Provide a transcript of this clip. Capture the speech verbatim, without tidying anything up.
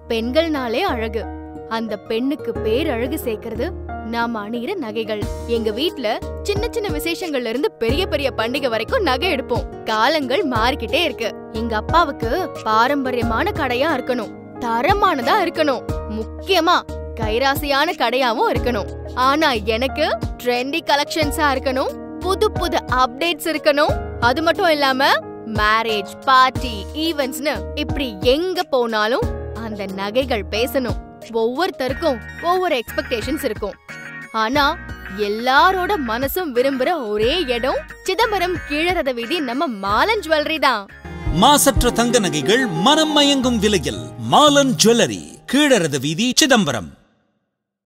பெண்கள்னாலே அழகு. அந்த பெண்ணுக்கு பேர் அழகு சேர்க்கிறது நாம அணியிற நகைகள். எங்க வீட்ல சின்ன சின்ன விசேஷங்கள்ல இருந்து பெரிய பெரிய பண்டிகை வரைக்கும் நகை எடுப்போம். காலங்கள் மாறிக்கிட்டே இருக்கு. எங்க அப்பாவுக்கு பாரம்பரியமான கடையா இருக்கணும், தரமானதா இருக்கணும், முக்கியமா கைராசியான கடையாவும் இருக்கணும். ஆனா எனக்கு ட்ரெண்டி கலெக்ஷன்ஸா இருக்கணும், புது புது அப்டேட்ஸ் இருக்கணும். அது மட்டும் இல்லாம மேரேஜ், பார்ட்டி, ஈவென்ட்ஸ்னு இப்படி எங்க போனாலும் அந்த நகைகள் பேசணும். ஒவ்வொருத்தருக்கும் ஒவ்வொரு எக்ஸ்பெக்டேஷன்ஸ் இருக்கும். ஆனா எல்லாரோட மனசும் விரும்புற ஒரே இடம் சிதம்பரம் கீழரத வீதி நம்ம மாலன் ஜுவல்லரி தான். மாசற்ற தங்க நகைகள் மனம் மயங்கும் விலையில் மாலன் ஜுவல்லரி, கீழரத வீதி, சிதம்பரம்.